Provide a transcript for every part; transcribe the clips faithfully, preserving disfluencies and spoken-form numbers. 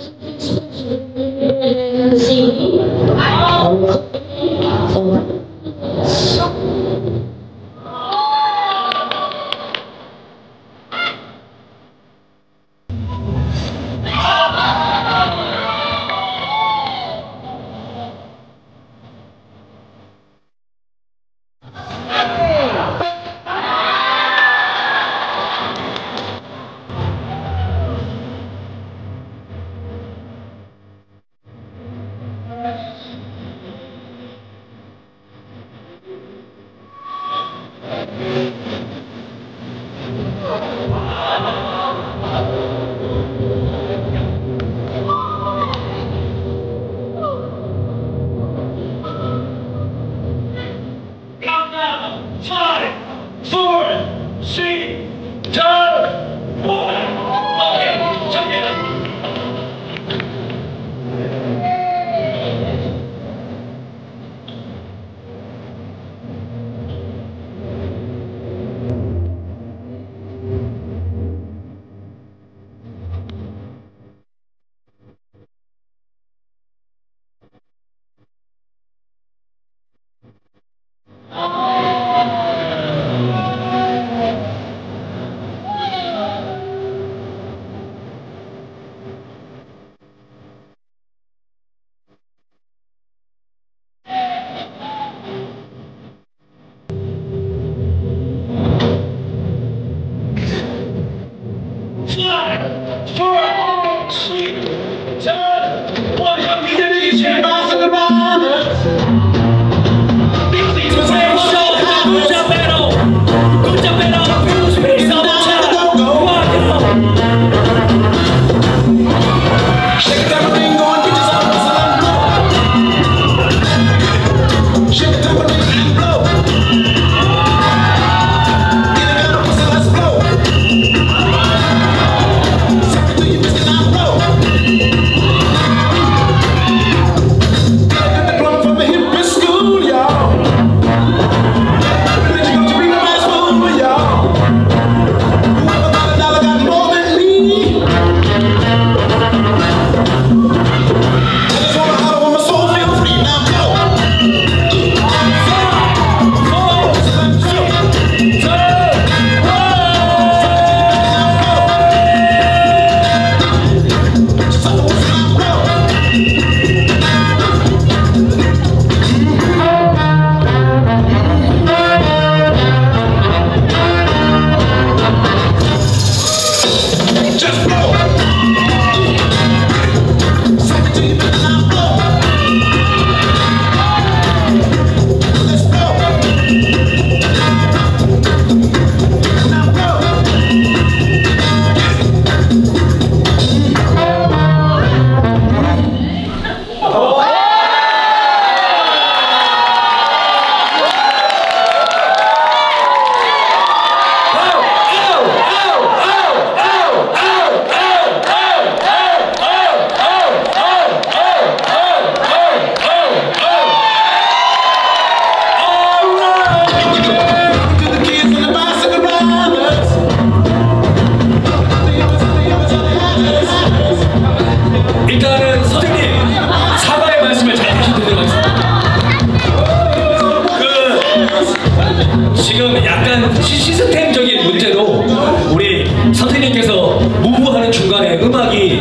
시스템적인 문제로 우리 선생님께서 무브하는 중간에 음악이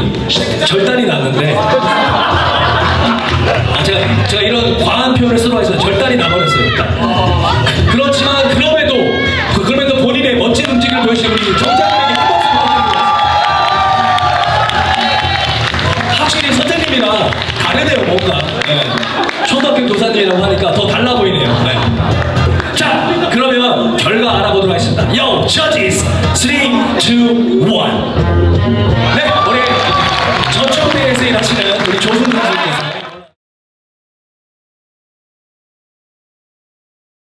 절단이 났는데 아, 제가, 제가 이런 과한 표현을 쓰러 해서 절단이 나버렸어요. 그렇지만 그럼에도 그럼에도 본인의 멋진 움직임을 보여주신 우리 정장님에게 큰 박수 부탁드립니다. 확실히 선생님이랑 다르네요. 뭔가 네. 초등학교 교사님이라고 하니까 더 달라 보이네요. 네. 자, 그러면 결과 알아보도록 하겠습니다. Yo, judges, three, two, one. 네, 우리 저축대에서 일하시는 우리 조승 선생님께서